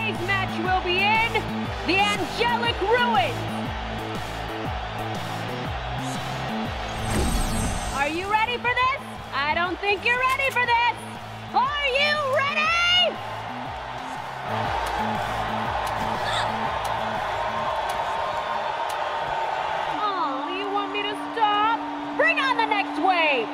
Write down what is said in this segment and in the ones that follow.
Today's match will be in the Angelic Ruins. Are you ready for this? I don't think you're ready for this. Are you ready? Oh, you want me to stop? Bring on the next wave.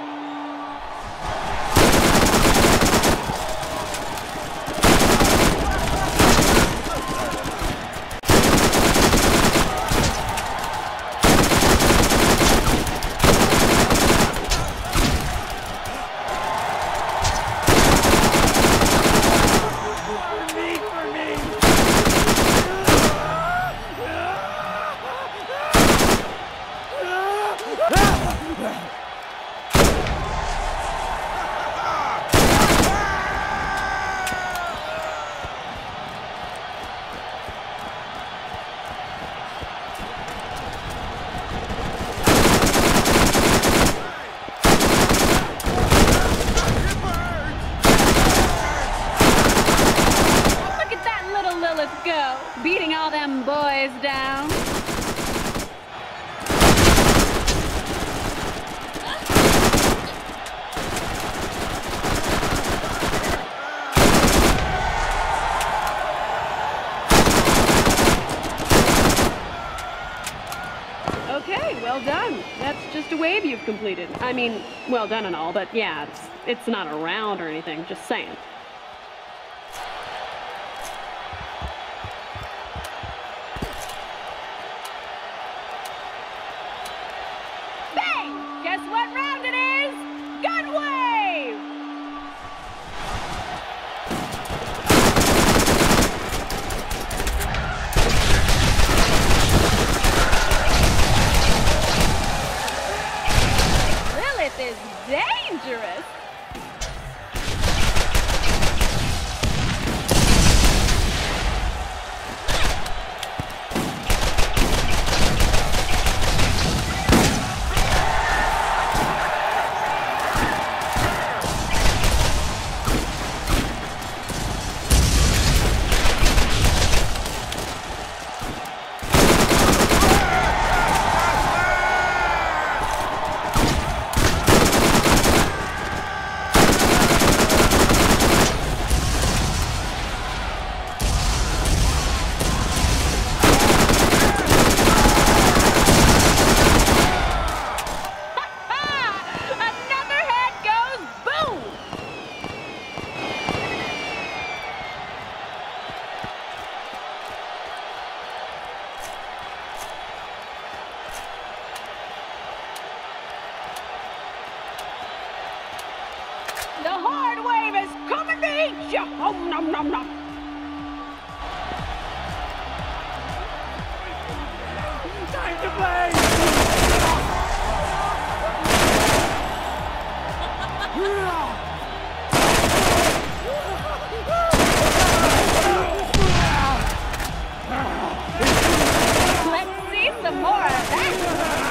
Go, beating all them boys down. Okay, well done. That's just a wave you've completed. I mean, well done and all, but yeah, it's not a round or anything, just saying. Guess what round it is? Gun wave! Lilith is dangerous. The hard wave is coming to eat you! Oh, nom, nom, nom. Time to play! Let's see some more of that!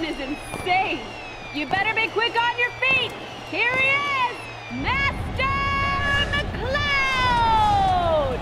is insane. You better be quick on your feet. Here he is, Master McCloud!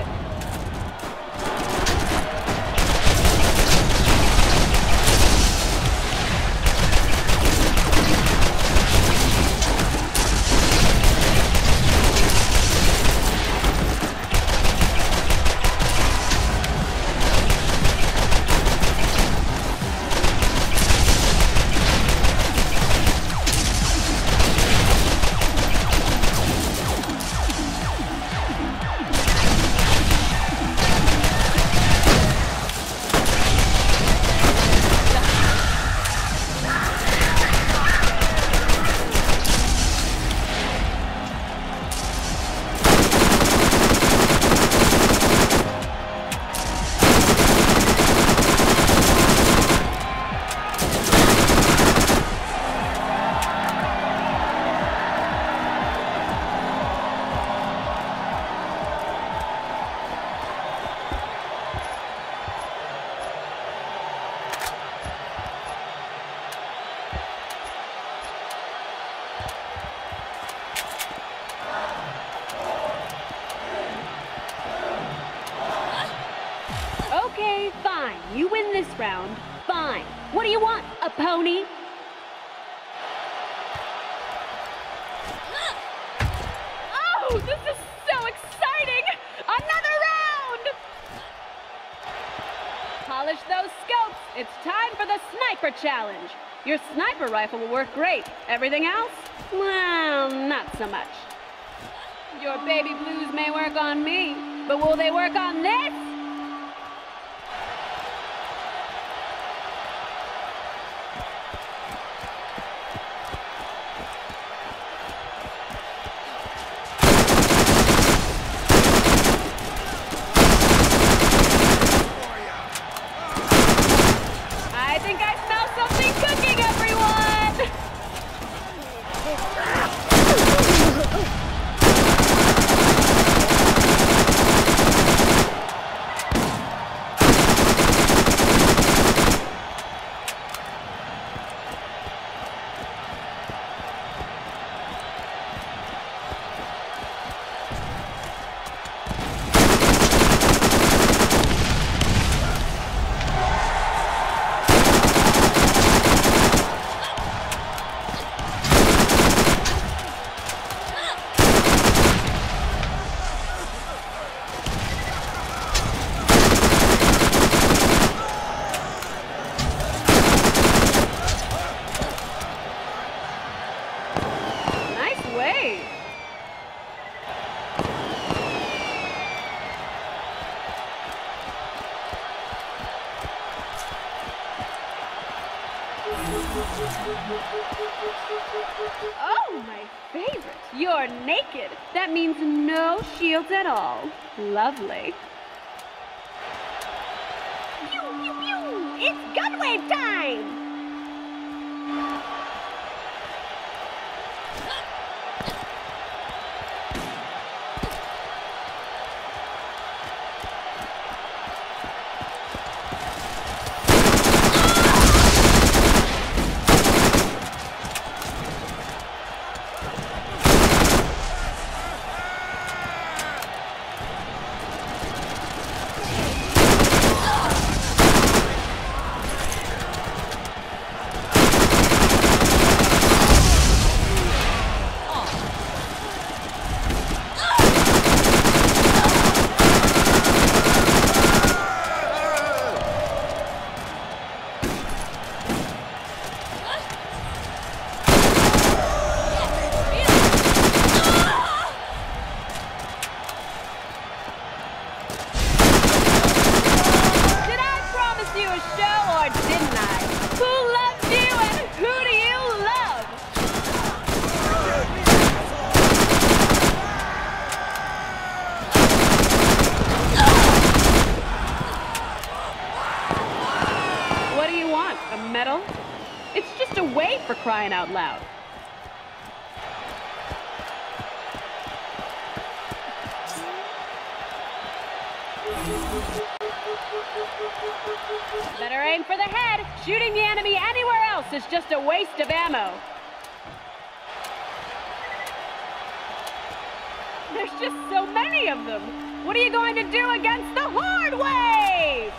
Okay, fine. You win this round. Fine. What do you want, a pony? Oh, this is so exciting! Another round! Polish those scopes. It's time for the sniper challenge. Your sniper rifle will work great. Everything else? Well, not so much. Your baby blues may work on me, but will they work on this? I think I smell something cooking, everyone! Oh, my favorite. You're naked. That means no shields at all. Lovely. Pew, pew, pew! It's gunwave time! It's just a wave, for crying out loud. Better aim for the head. Shooting the enemy anywhere else is just a waste of ammo. There's just so many of them. What are you going to do against the Horde Wave?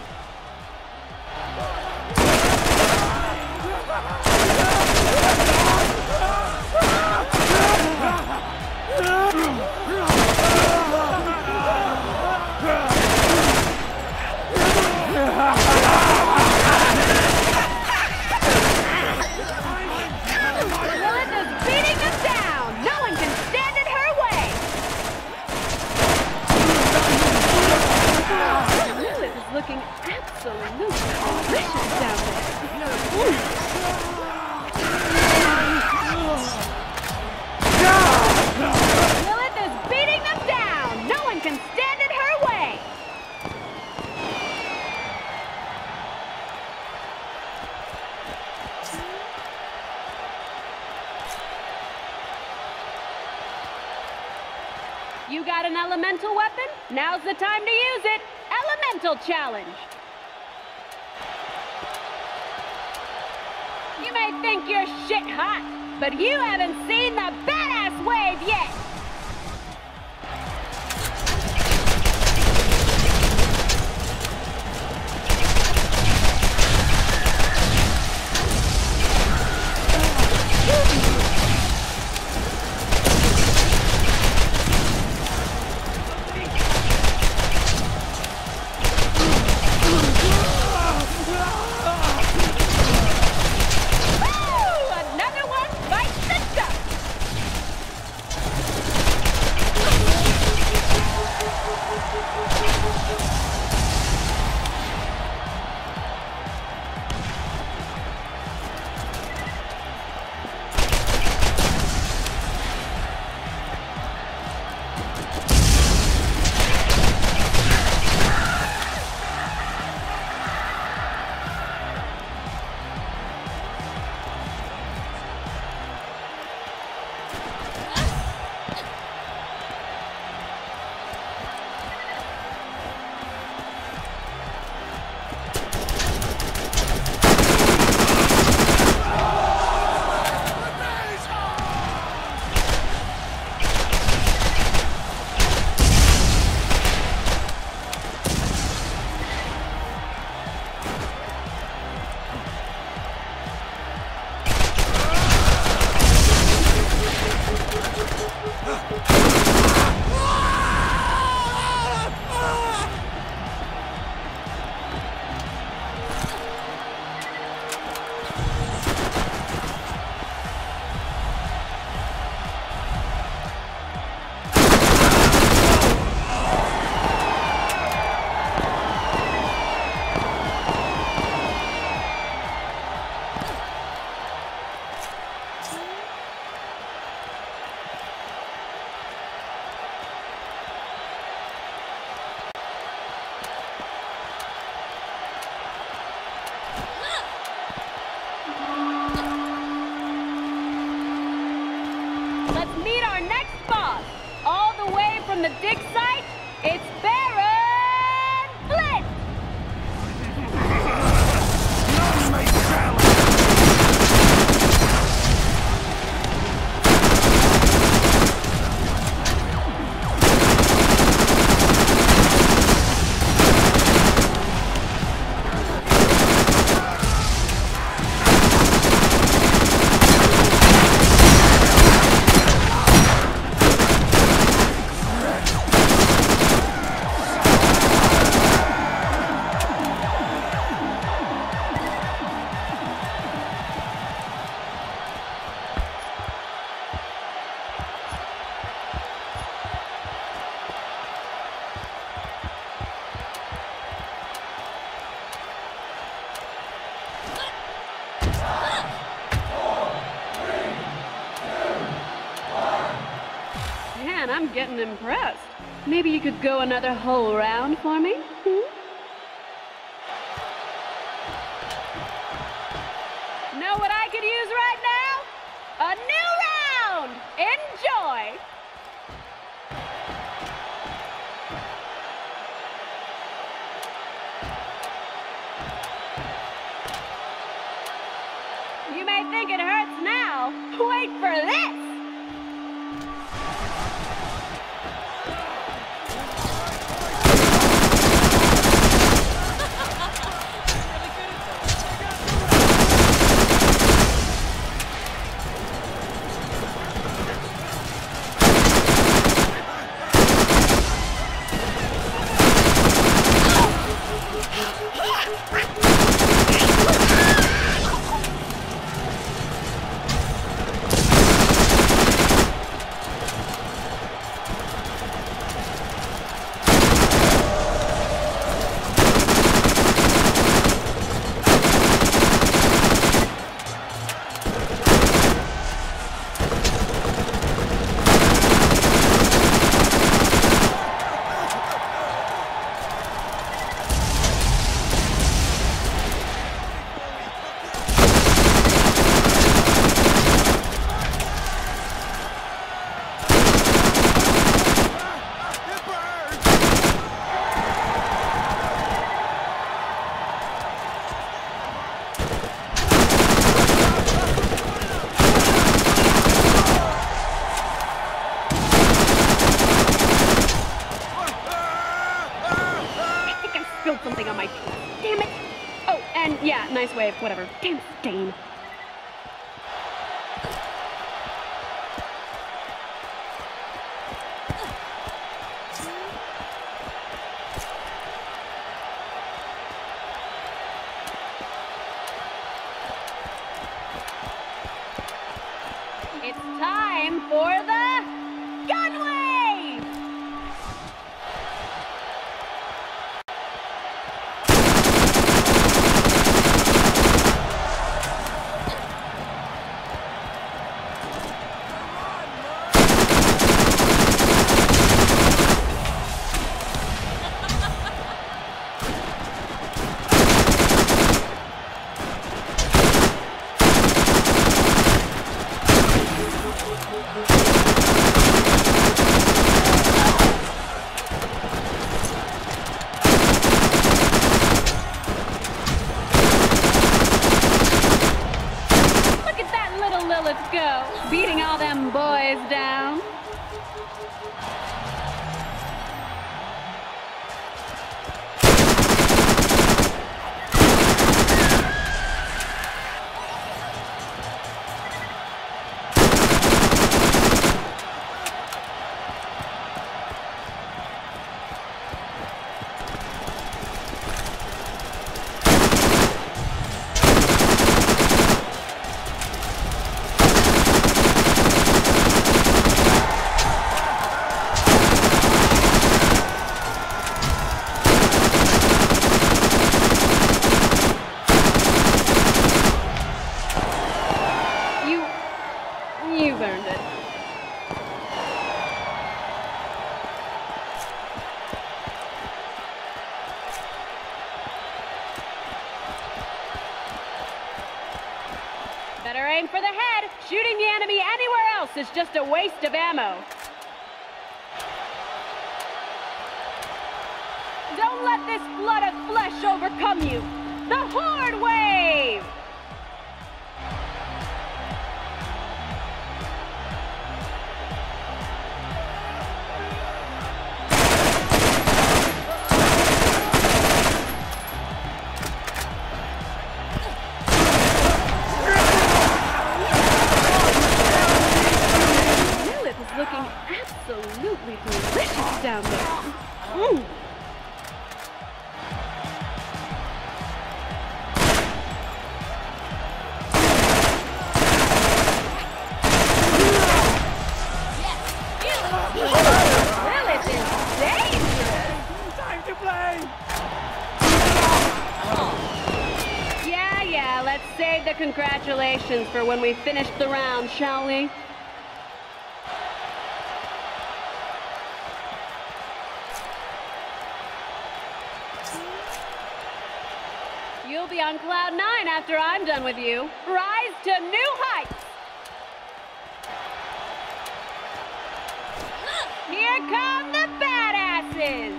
Melissa's beating them down. No one can stand in her way. Lilith is looking absolutely delicious down there. Lilith is beating them down. No one can stand in her way. You got an elemental weapon? Now's the time to use it. Elemental challenge. You may think you're shit hot, but you haven't seen the badass wave yet. The dig site, it's Baron Flint! Man, I'm getting impressed. Maybe you could go another whole round for me? Know what I could use right now? A new round! Enjoy! think it hurts now? Wait for this! Something on my teeth. Damn it! Oh, and yeah, nice wave, whatever. Damn stain. It's time for the gun wave! Beating all them boys down. You've earned it. Better aim for the head. Shooting the enemy anywhere else is just a waste of ammo. Don't let this flood of flesh overcome you. The Horde Wave! Looking absolutely delicious down there. Mm. Lilith is dangerous. Time to play. Yeah, let's save the congratulations for when we finish the round, shall we? You'll be on cloud 9 after I'm done with you. Rise to new heights! Here come the badasses!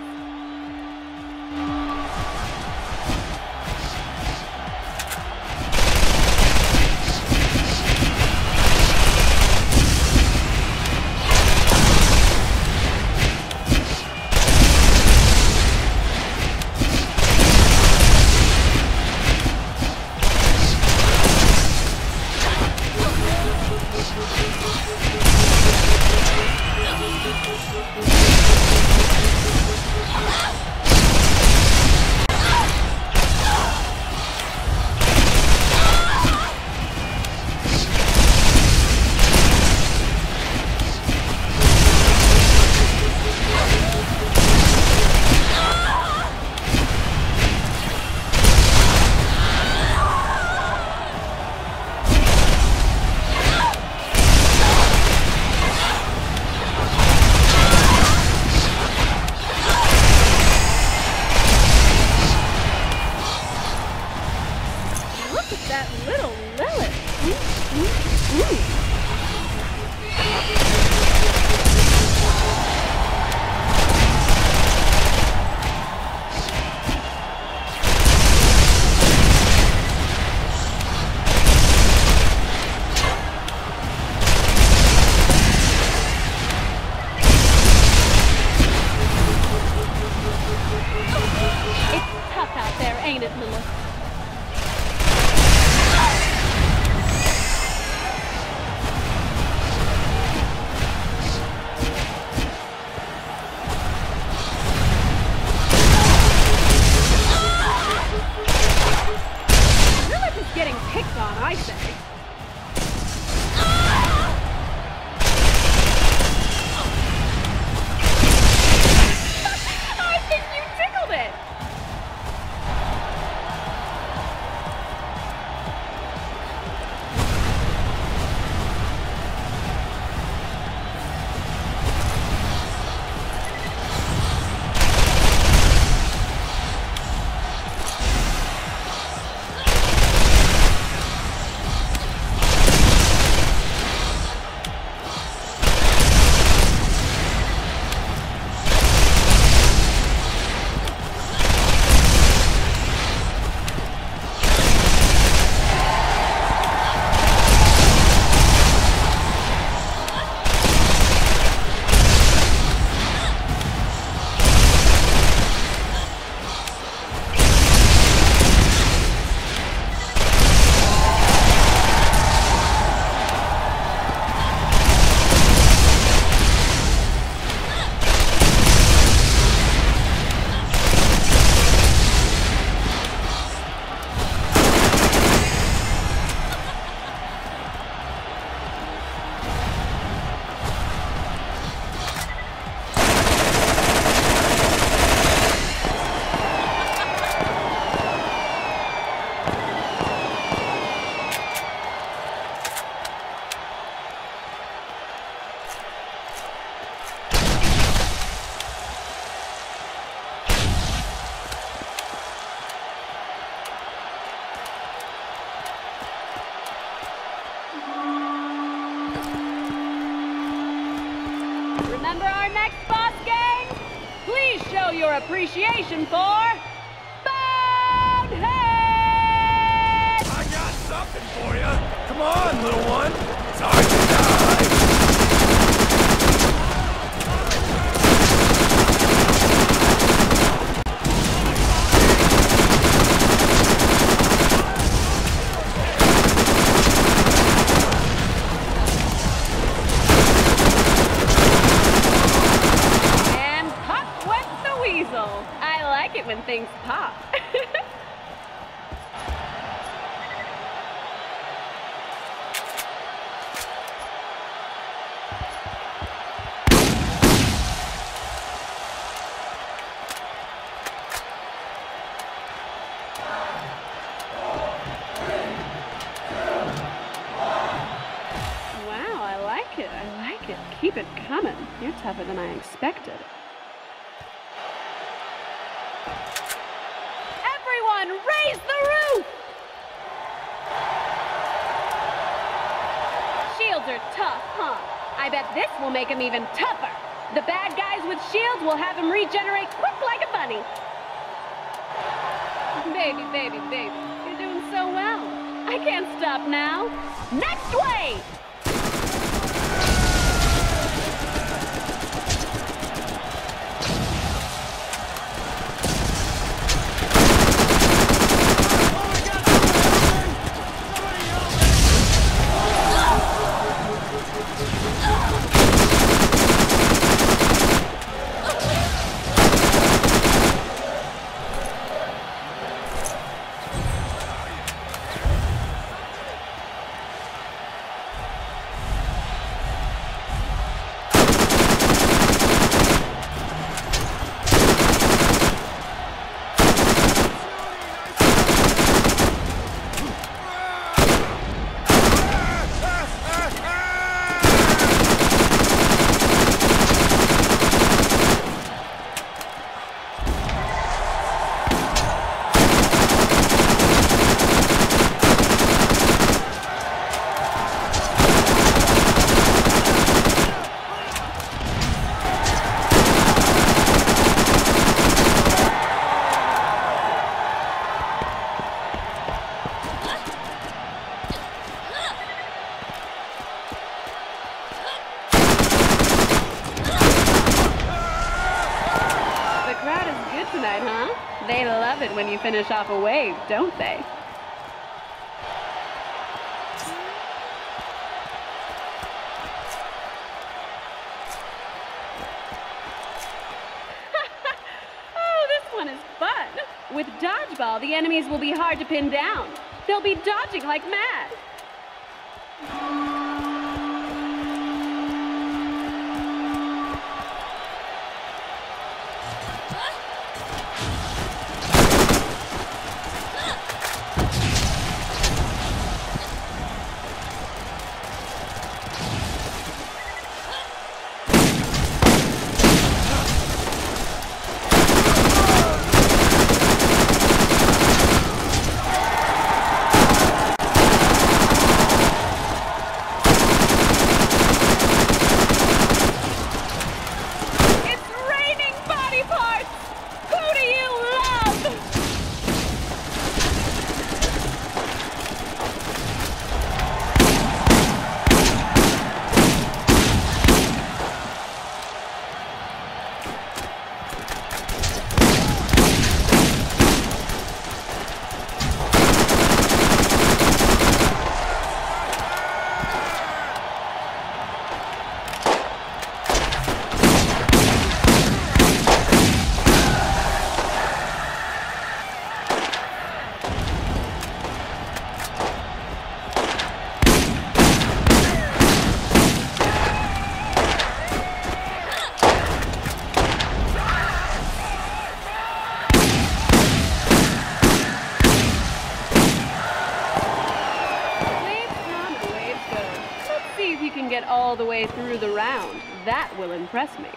ain't it, Lilith? Lilith is getting picked on, I say. Remember our next boss, gang? Please show your appreciation for... Bonehead! I got something for you. Come on, little one. It's hard to die. I like it when things pop. Wow, I like it. I like it. Keep it coming. You're tougher than I expected. Raise the roof! Shields are tough, huh? I bet this will make him even tougher. The bad guys with shields will have him regenerate quick like a bunny. Baby, baby, baby, you're doing so well. I can't stop now. Next wave! tonight, huh? They love it when you finish off a wave, don't they? Oh, this one is fun. With dodgeball, the enemies will be hard to pin down. They'll be dodging like mad. All the way through the round. That will impress me.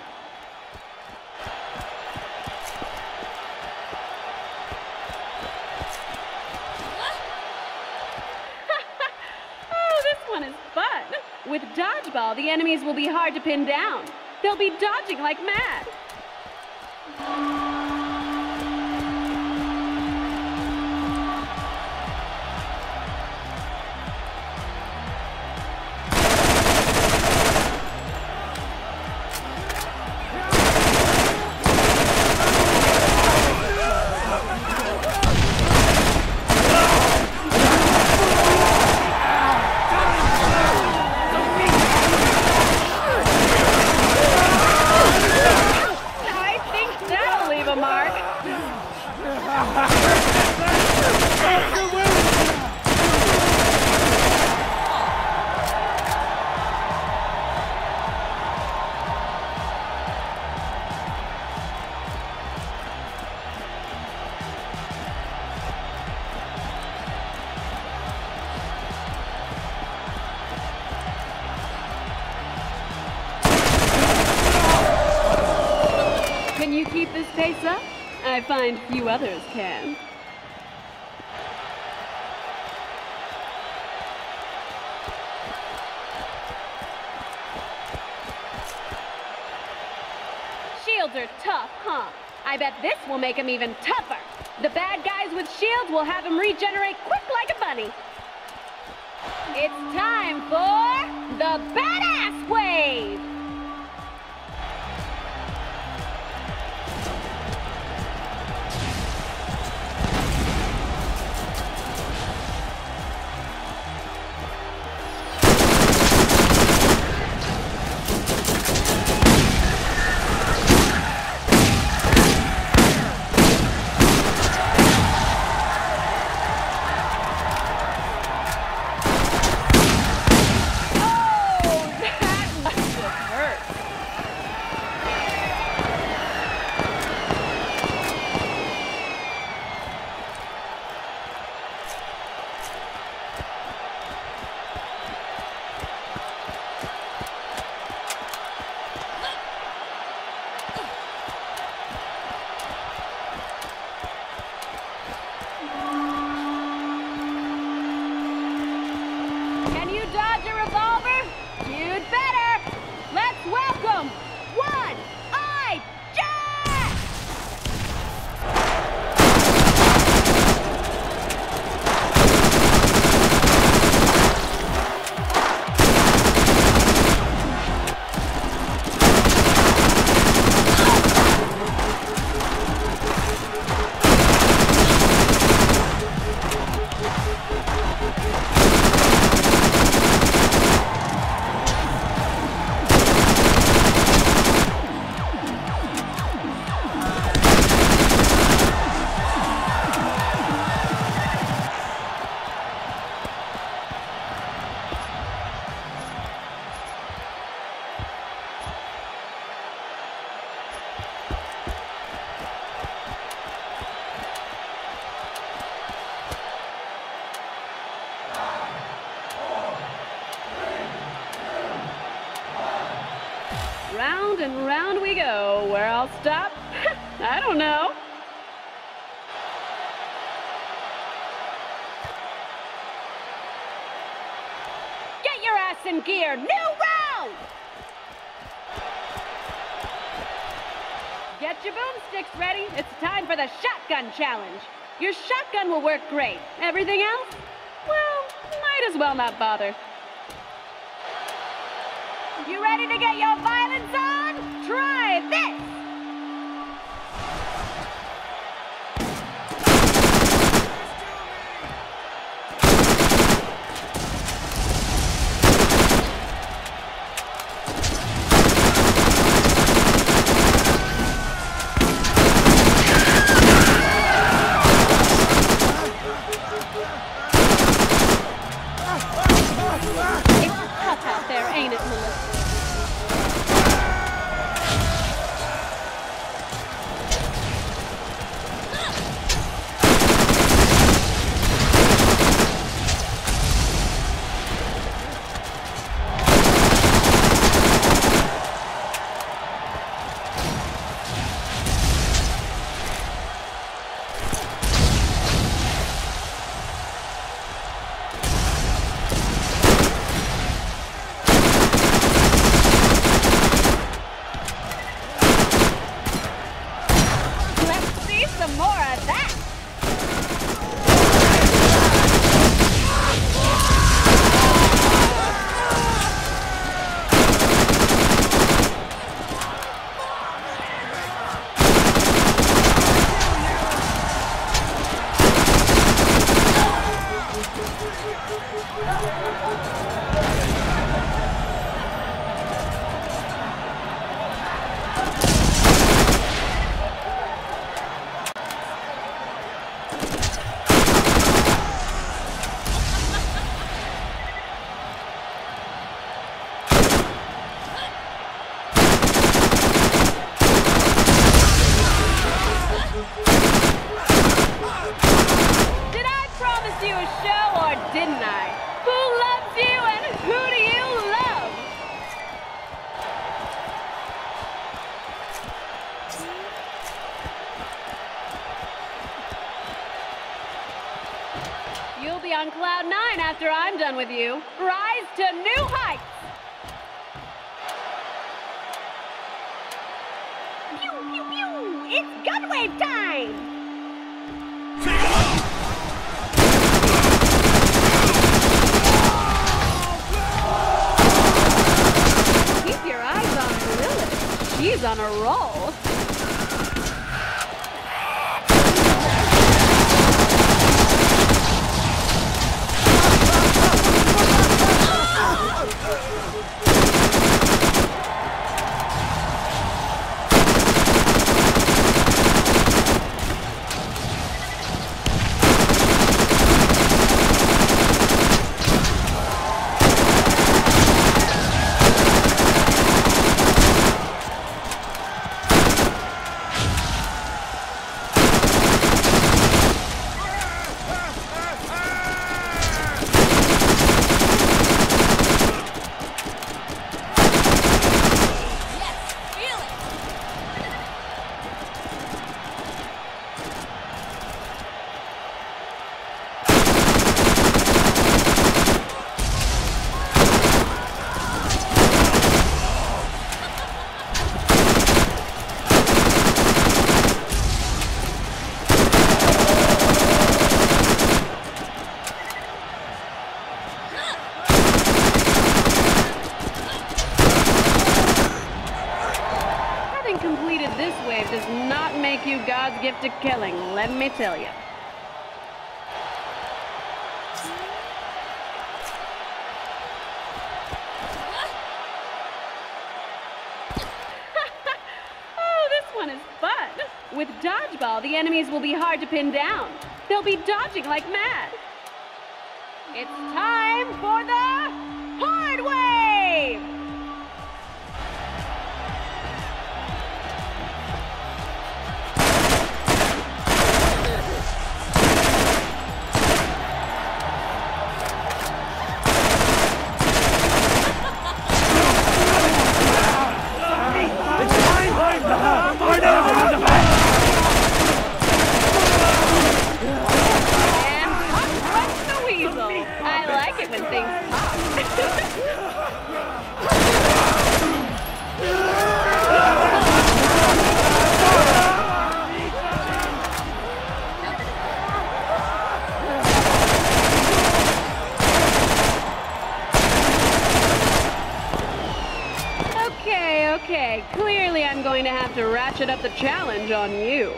Oh, this one is fun. With dodgeball, the enemies will be hard to pin down. They'll be dodging like mad. Can you keep this pace up? I find few others can. Shields are tough, huh? I bet this will make him even tougher. The bad guys with shields will have him regenerate quick like a bunny. It's time for the Badass Wave! and round we go. Where I'll stop? I don't know. Get your ass in gear. New round! Get your boomsticks ready. It's time for the shotgun challenge. Your shotgun will work great. Everything else? Well, might as well not bother. You ready to get your violence on? Try this! It's tough out there, ain't it, Melissa? You'll be on cloud 9 after I'm done with you. Rise to new heights! Pew, pew, pew! It's gunwave time! Keep your eyes on Lilith. She's on a roll. God's gift to killing, let me tell you. Oh, this one is fun. With dodgeball, the enemies will be hard to pin down. They'll be dodging like mad. It's time for the hard wave! going to have to ratchet up the challenge on you.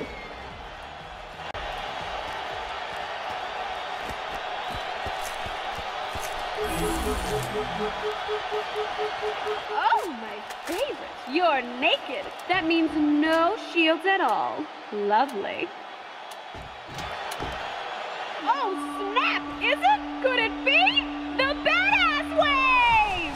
Oh, my favorite. You're naked. That means no shields at all. Lovely. Oh, snap! Is it? Could it be? The badass wave!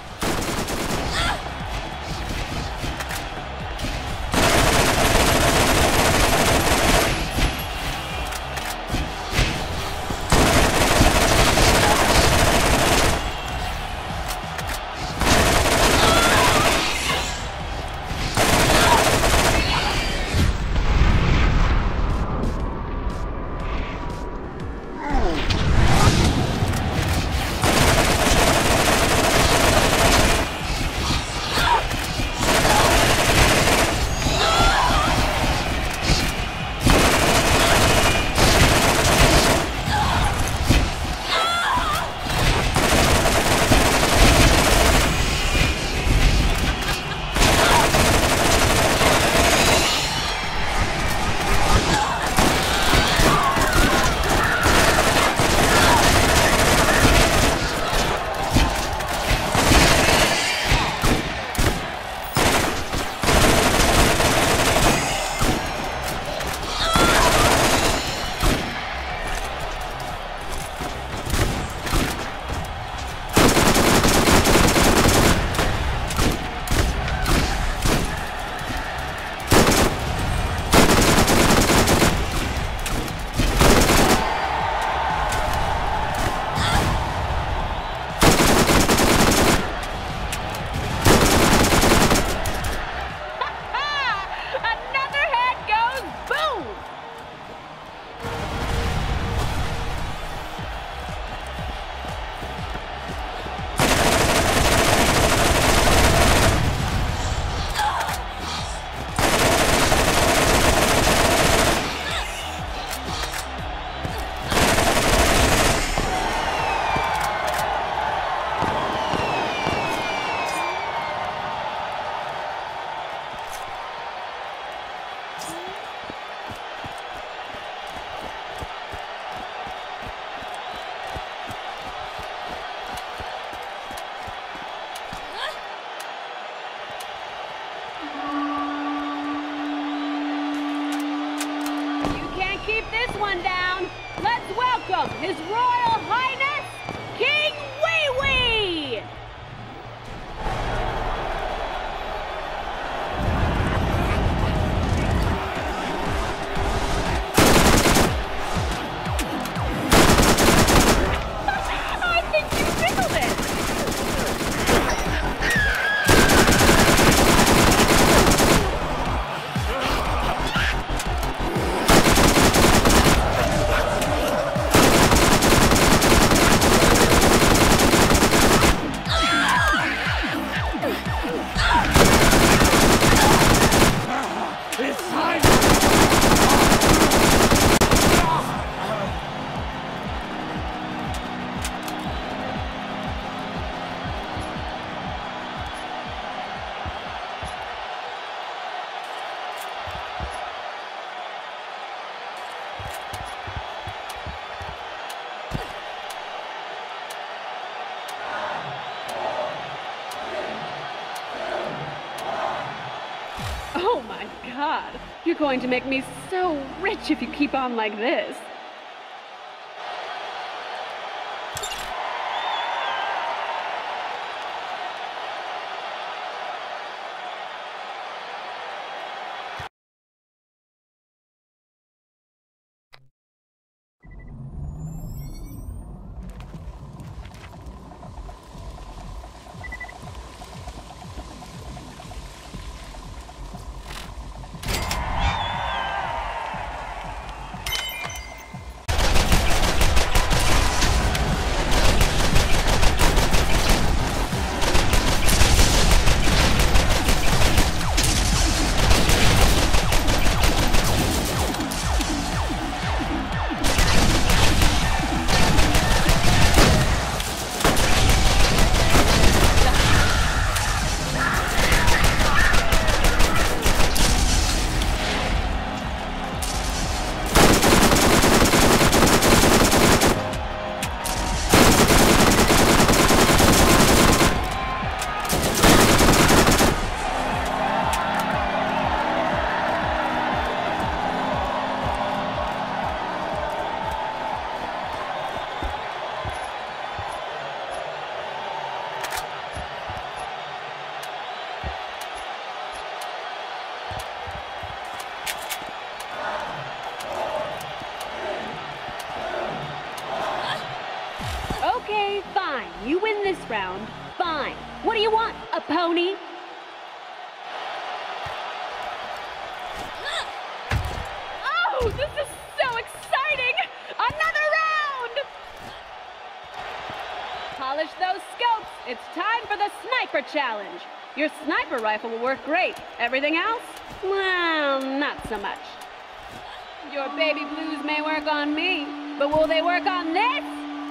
His Royal Highness, King Wee Wee! I think you tickled it! Oh my God, you're going to make me so rich if you keep on like this. round. Fine. What do you want? A pony? Oh, this is so exciting! Another round! Polish those scopes. It's time for the sniper challenge. Your sniper rifle will work great. Everything else? Well, not so much. Your baby blues may work on me, but will they work on this?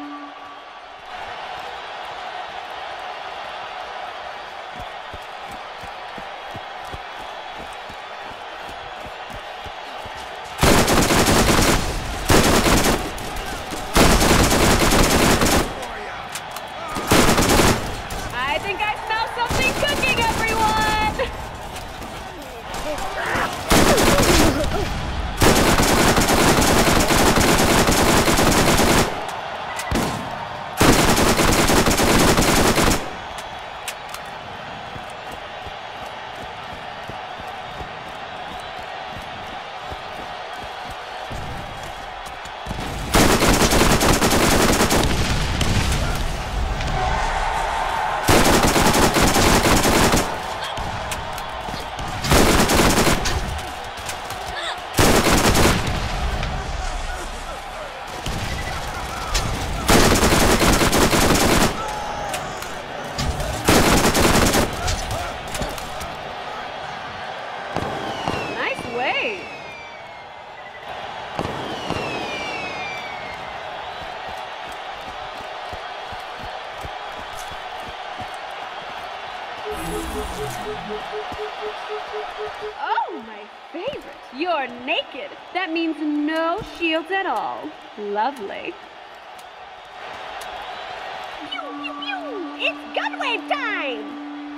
I think I smell something cooking, everyone! Oh, my favorite. You're naked. That means no shields at all. Lovely. Pew, pew, pew! It's gun wave time!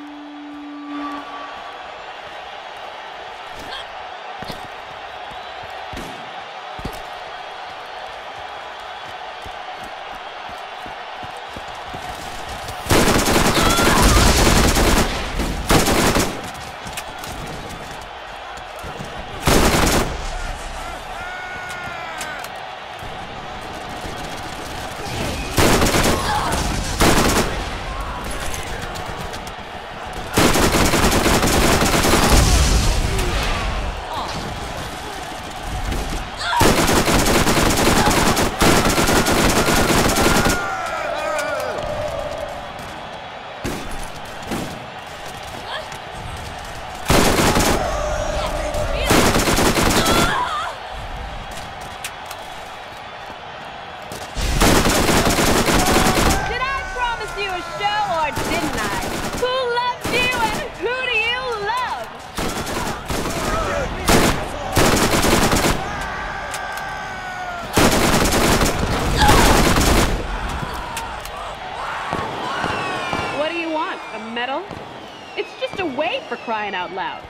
Medal? It's just a wave, for crying out loud.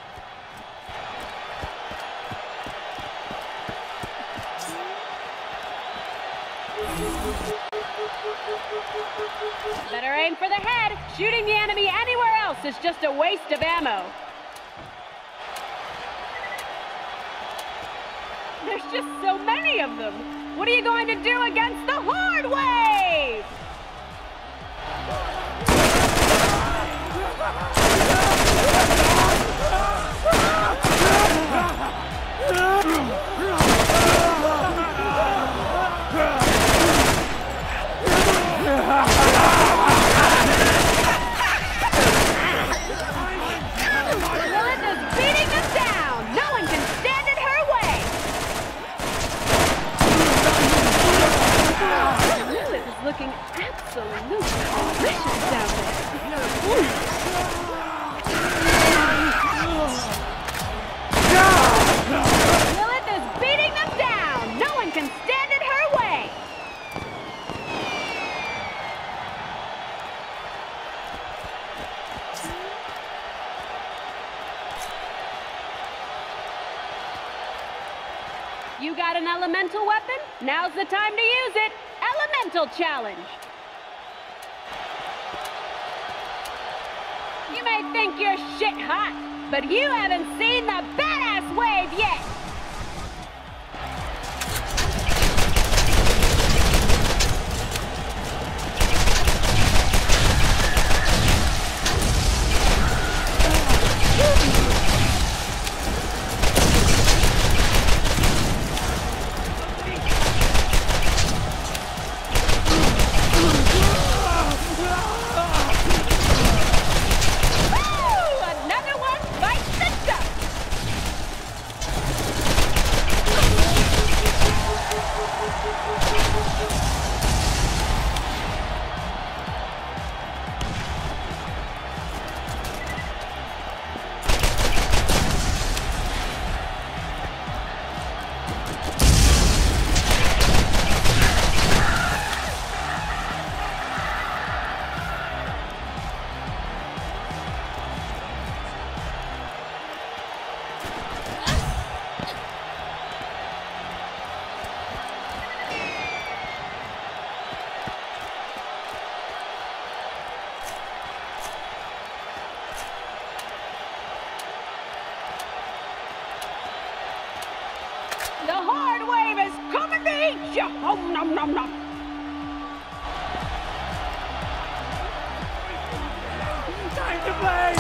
Better aim for the head. Shooting the enemy anywhere else is just a waste of ammo. There's just so many of them. What are you going to do against the horde wave? Melissa's beating them down. No one can stand in her way. Lilith is looking absolutely delicious down there. Lilith is beating them down. No one can stand in her way. You got an elemental weapon? Now's the time to use it. Elemental challenge. You may think you're shit hot, but you haven't seen the badass wave yet. eat ya! Oh, nom nom nom! Time to play!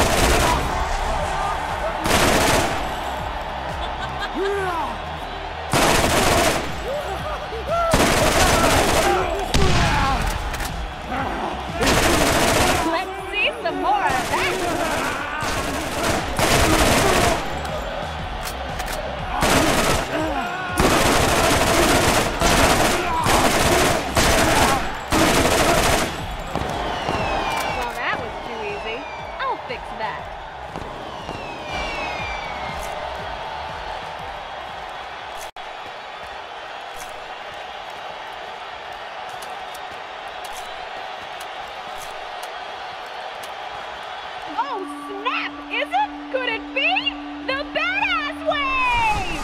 Let's see some more of that! Well, that was too easy. I'll fix that. Oh, snap! Is it? Could it be? The badass wave!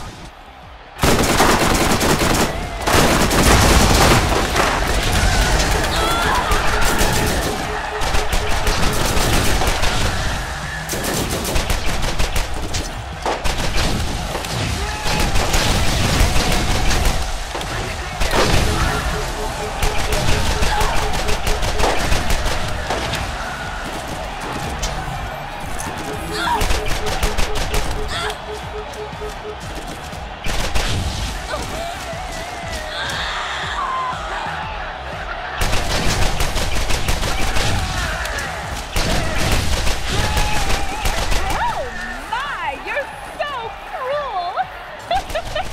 Oh my! You're so cruel!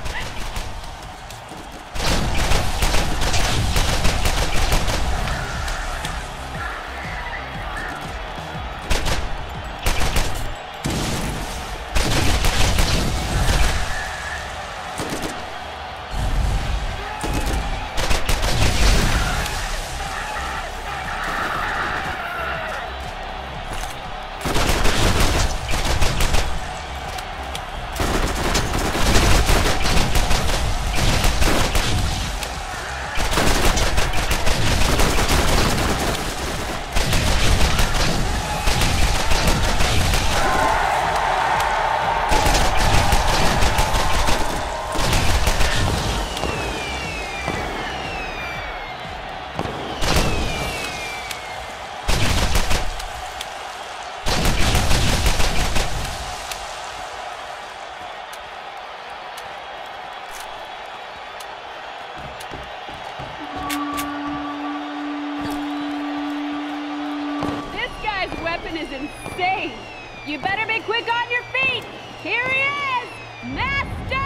This guy's weapon is insane. You better be quick on your feet. Here he is, Master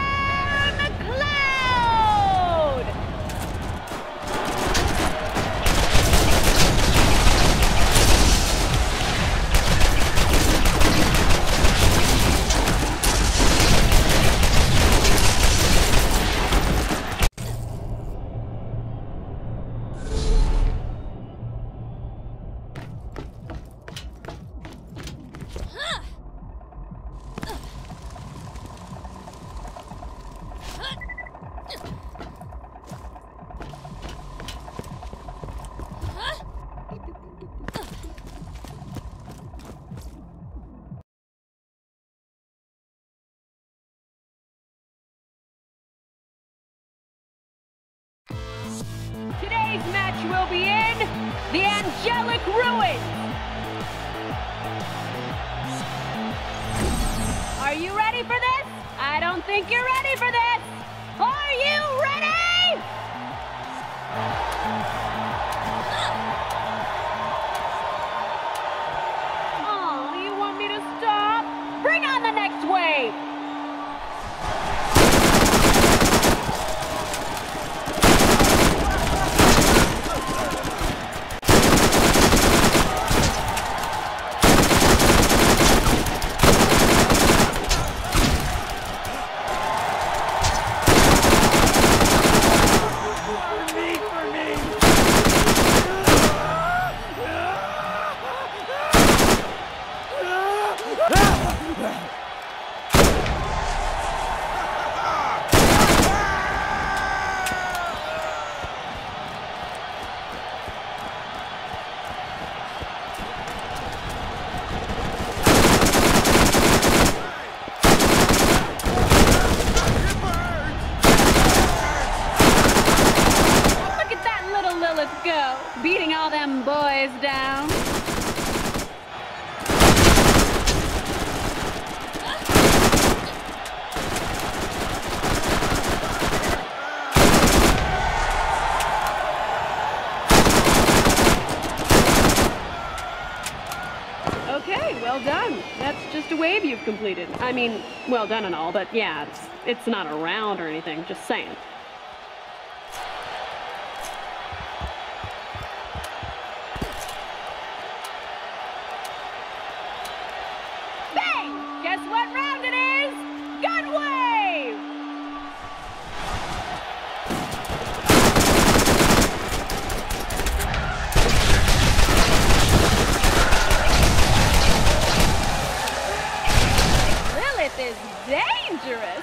McCloud! Today's match will be in the Angelic Ruins. Are you ready for this? I don't think you're ready for this. Are you ready? Oh, you want me to stop? Bring on the next wave. boys down. Okay, well done. That's just a wave you've completed. I mean, well done and all, but yeah, it's not a round or anything, just saying. Bang! Guess what round it is? Gun wave! Lilith is dangerous.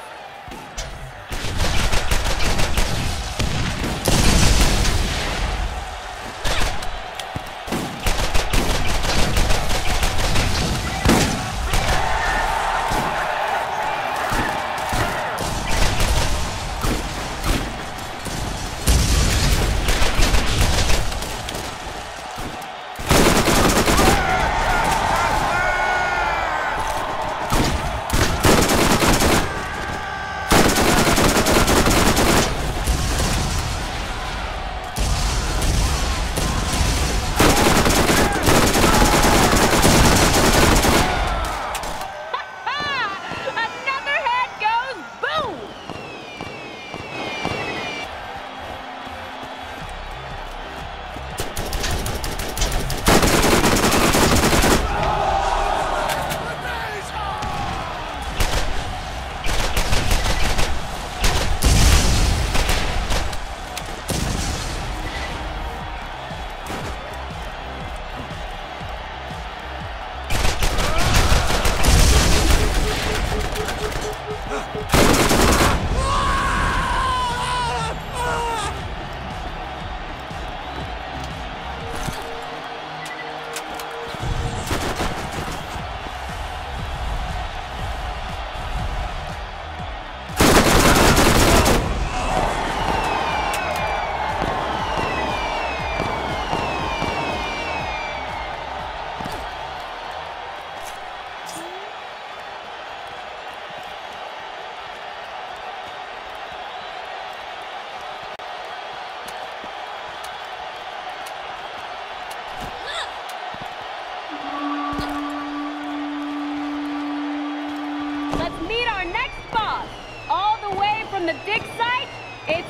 From the dig site, it's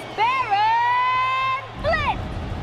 Baron Flint!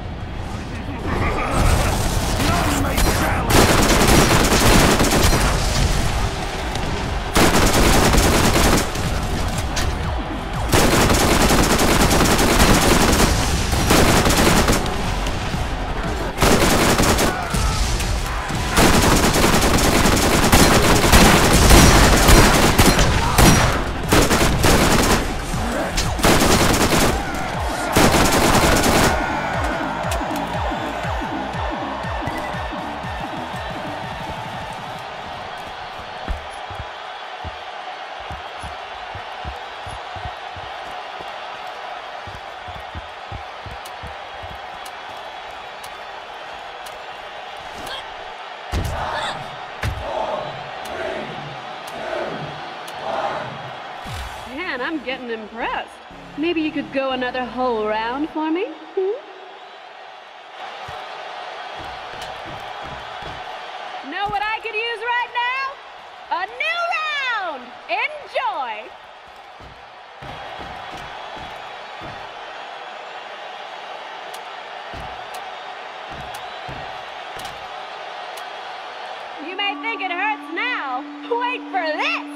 Man, I'm getting impressed. Maybe you could go another whole round for me? Know what I could use right now? A new round! Enjoy! You may think it hurts now. Wait for this!